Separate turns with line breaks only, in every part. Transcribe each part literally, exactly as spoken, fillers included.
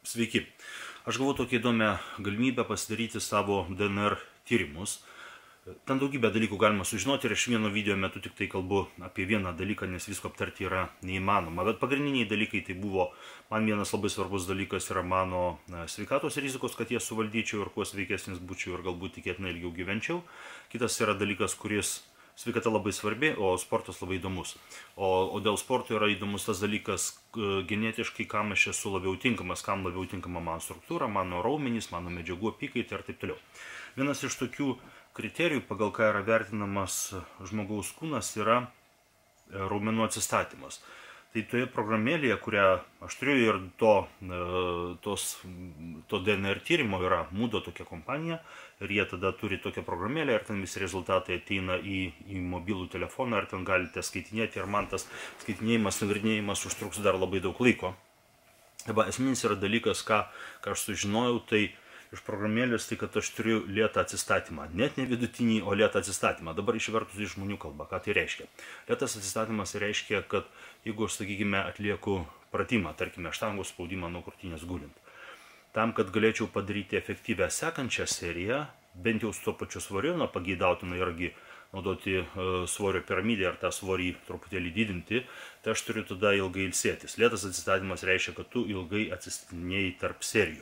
Sveiki. Aš gavau tokią įdomią galimybę pasidaryti savo D N R tyrimus. Ten daugybę dalykų galima sužinoti ir aš vieno video metu tik tai kalbu apie vieną dalyką, nes visko aptarti yra neįmanoma. Bet pagrindiniai dalykai tai buvo, man vienas labai svarbus dalykas yra mano sveikatos rizikos, kad jie suvaldyčiau ir kuo sveikesnis būčiau ir galbūt tikėtinai ilgiau gyvenčiau. Kitas yra dalykas, kuris sveikata labai svarbi, o sportas labai įdomus. O, o dėl sporto yra įdomus tas dalykas genetiškai, kam aš esu labiau tinkamas, kam labiau tinkama mano struktūra, mano raumenys, mano medžiagų apykaita ir taip toliau. Vienas iš tokių kriterijų, pagal ką yra vertinamas žmogaus kūnas, yra raumenų atsistatymas. Tai toje programėlėje, kurią aš turiu ir to, tos, to D N R tyrimo yra Mudo tokia kompanija ir jie tada turi tokią programėlę ir ten visi rezultatai ateina į, į mobilų telefoną ir ten galite skaitinėti ir man tas skaitinėjimas, nagrinėjimas užtruks dar labai daug laiko. Dabar esminis yra dalykas, ką, ką aš sužinojau, tai iš programėlės, tai kad aš turiu lėtą atsistatymą. Net ne vidutinį, o lėtą atsistatymą. Dabar išvertus iš žmonių kalbą, ką tai reiškia. Lėtas atsistatymas reiškia, kad jeigu aš, sakykime, atlieku pratimą, tarkime, štangos spaudimą nuo krūtinės gulint, tam, kad galėčiau padaryti efektyvę sekančią seriją, bent jau su tuo pačiu svoriu, na, pageidautina irgi naudoti uh, svorio piramidę ar tą svorį truputėlį didinti, tai aš turiu tada ilgai ilsėtis. Lėtas atsistatymas reiškia, kad tu ilgai atsistatinėjai tarp serijų.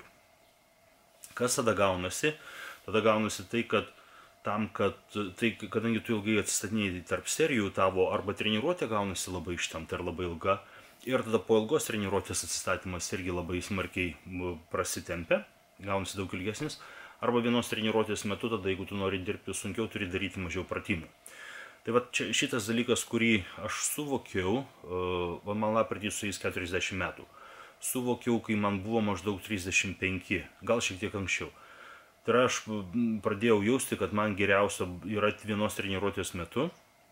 Kas tada gaunasi? Tada gaunasi tai, kad tam, kad, tai, kadangi tu ilgai atsistatinėjai tarp serijų, tavo arba treniruotė gaunasi labai ištempta ir labai ilga, ir tada po ilgos treniruotės atsistatymas irgi labai smarkiai prasitempia, gaunasi daug ilgesnis, arba vienos treniruotės metu, tada jeigu tu nori dirbti sunkiau, turi daryti mažiau pratimų. Tai va čia, šitas dalykas, kurį aš suvokiau, uh, man lapkritį sueis keturiasdešimt metų. Suvokiau, kai man buvo maždaug trisdešimt penki, gal šiek tiek anksčiau. Tai aš pradėjau jausti, kad man geriausia yra vienos treniruotės metu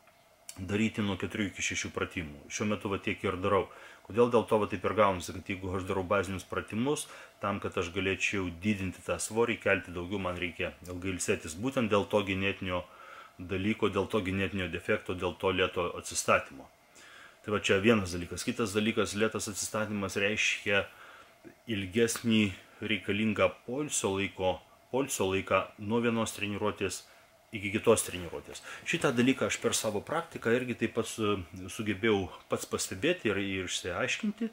daryti nuo keturių iki šešių pratimų. Šiuo metu va tiek ir darau. Kodėl? Dėl to va taip ir gaunasi, kad jeigu aš darau bazinius pratimus, tam, kad aš galėčiau didinti tą svorį, kelti daugiau, man reikia ilgai ilsėtis. Būtent dėl to genetinio dalyko, dėl to genetinio defekto, dėl to lėto atsistatymo. Tai va čia vienas dalykas. Kitas dalykas, lėtas atsistatymas reiškia ilgesnį reikalingą poilsio laiko, poilsio laiką nuo vienos treniruotės iki kitos treniruotės. Šitą dalyką aš per savo praktiką irgi taip pat sugebėjau pats pastebėti ir, ir išsiaiškinti.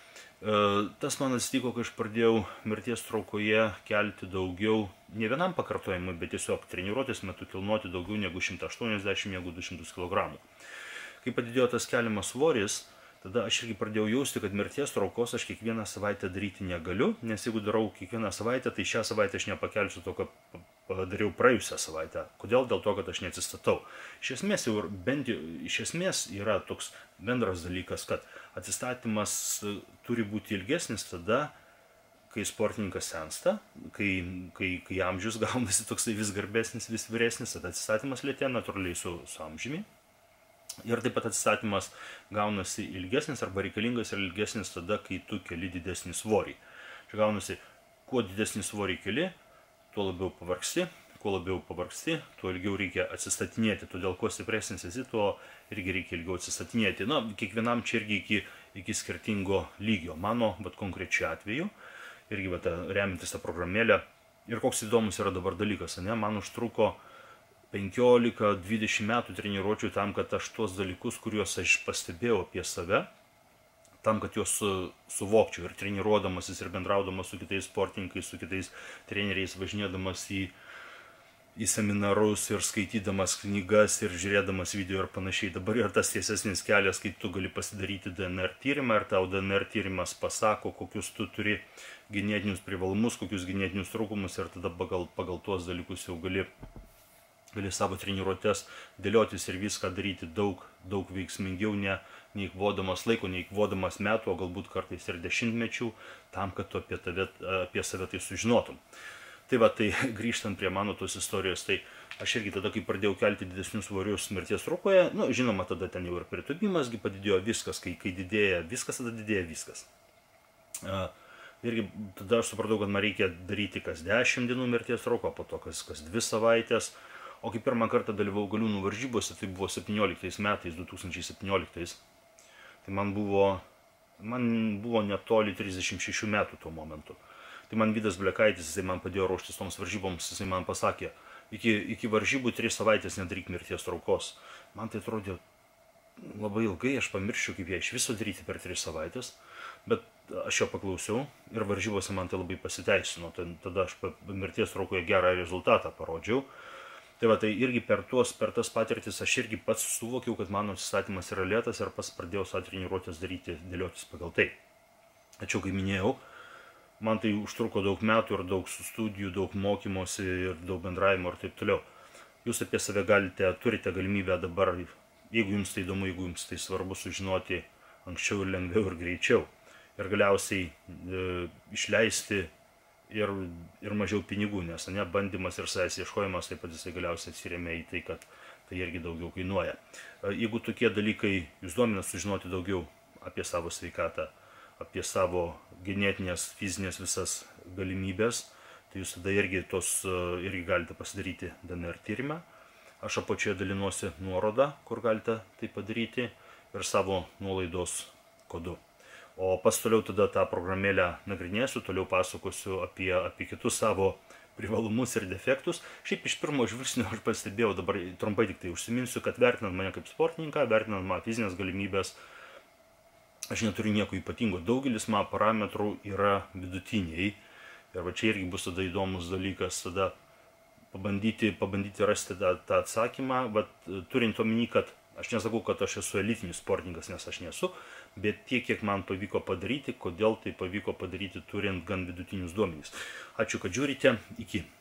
Tas man atsitiko, kai aš pradėjau mirties traukoje kelti daugiau, ne vienam pakartojimui, bet tiesiog treniruotės metu kilnoti daugiau negu šimtą aštuoniasdešimt, negu du šimtus kilogramų. Kai padidėjo tas keliamas svoris, tada aš irgi pradėjau jausti, kad mirties traukos aš kiekvieną savaitę daryti negaliu, nes jeigu darau kiekvieną savaitę, tai šią savaitę aš nepakelsiu to, ką padariau praėjusią savaitę. Kodėl? Dėl to, kad aš neatsistatau. Iš esmės, jau, bent jau, iš esmės yra toks bendras dalykas, kad atsistatymas turi būti ilgesnis tada, kai sportininkas sensta, kai, kai, kai amžius gaunasi toksai vis garbesnis, vis vyresnis, tada atsistatymas lėtėja natūraliai su, su amžiumi. Ir taip pat atsistatymas gaunasi ilgesnis arba reikalingas ir ilgesnis tada, kai tu keli didesnį svorį. Čia gaunasi, kuo didesnį svorį keli, tuo labiau pavargsti, kuo labiau pavargsti, tuo ilgiau reikia atsistatinėti. Todėl kuo stipresnis esi, tuo irgi reikia ilgiau atsistatinėti. Na, kiekvienam čia irgi iki, iki skirtingo lygio. Mano, bet konkrečiu atveju, irgi bet, remintis tą programėlę. Ir koks įdomus yra dabar dalykas, ne? Man užtruko penkiolika dvidešimt metų treniruočių tam, kad aš tuos dalykus, kuriuos aš pastebėjau apie save, tam, kad juos su, suvokčiau ir treniruodamasis ir bendraudamas su kitais sportininkais, su kitais treneriais, važinėdamas į, į seminarus ir skaitydamas knygas ir žiūrėdamas video ir panašiai. Dabar yra tas tiesesnis kelias, kai tu gali pasidaryti D N R tyrimą ir tau D N R tyrimas pasako, kokius tu turi genetinius privalumus, kokius genetinius trūkumus ir tada pagal, pagal tuos dalykus jau gali gali savo treniruotės dėliotis ir viską daryti daug, daug veiksmingiau, ne neįkvodamas laiko, neįkvodamas metų, o galbūt kartais ir dešimtmečių, tam, kad tu apie, tave, apie save tai sužinotum. Tai va, tai grįžtant prie mano tos istorijos, tai aš irgi tada, kai pradėjau kelti didesnius svorius mirties traukoje, nu, žinoma, tada ten jau ir pritūpimasgi padidėjo viskas, kai, kai didėja viskas, tada didėja viskas. Uh, irgi tada aš supratau, kad man reikia daryti kas dešimt dienų mirties trauko, po to kas, kas dvi savaitės. O kai pirmą kartą dalyvau galiūnų varžybose, tai buvo septynioliktais metais, du tūkstančiai septynioliktais. Tai man buvo Man buvo netoli trisdešimt šešių metų tuo momentu. Tai man Vidas Blekaitis, jisai man padėjo ruoštis toms varžyboms, jisai man pasakė, iki, iki varžybų tris savaitės nedaryk mirties traukos. Man tai atrodė labai ilgai, aš pamirščiau, kaip ją iš viso daryti per tris savaitės, bet aš jo paklausiau ir varžybose man tai labai pasiteisino. Tada aš mirties traukoje gerą rezultatą parodžiau. Tai va, tai irgi per, tuos, per tas patirtis aš irgi pats suvokiau, kad mano atsistatymas yra lėtas ir pats pradėjau savo treniruotės daryti, dėliotis pagal tai. Tačiau, kaip minėjau, man tai užtruko daug metų ir daug studijų, daug mokymosi ir daug bendravimo ir taip toliau. Jūs apie save galite, turite galimybę dabar, jeigu jums tai įdomu, jeigu jums tai svarbu sužinoti anksčiau ir lengviau ir greičiau. Ir galiausiai e, išleisti ir, ir mažiau pinigų, nes ne, bandymas ir savęs ieškojimas taip pat jisai galiausiai atsiremia į tai, kad tai irgi daugiau kainuoja. Jeigu tokie dalykai jūs domina sužinoti daugiau apie savo sveikatą, apie savo genetinės, fizinės visas galimybės, tai jūs tada irgi, tos, irgi galite pasidaryti D N R tyrimą. Aš apačioje dalinuosi nuorodą, kur galite tai padaryti ir savo nuolaidos kodu. O pas toliau tada tą programėlę nagrinėsiu, toliau pasakosiu apie, apie kitus savo privalumus ir defektus. Šiaip iš pirmo žvilgsnio aš pastebėjau, dabar trumpai tik tai užsiminsiu, kad vertinant mane kaip sportininką, vertinant mano fizinės galimybės, aš neturiu nieko ypatingo. Daugelis mano parametrų yra vidutiniai. Ir va čia irgi bus tada įdomus dalykas, tada pabandyti, pabandyti rasti tą, tą atsakymą, bet turint omeny, kad aš nesakau, kad aš esu elitinis sportininkas, nes aš nesu, bet tiek, kiek man pavyko padaryti, kodėl tai pavyko padaryti turint gan vidutinius duomenys. Ačiū, kad žiūrite. Iki.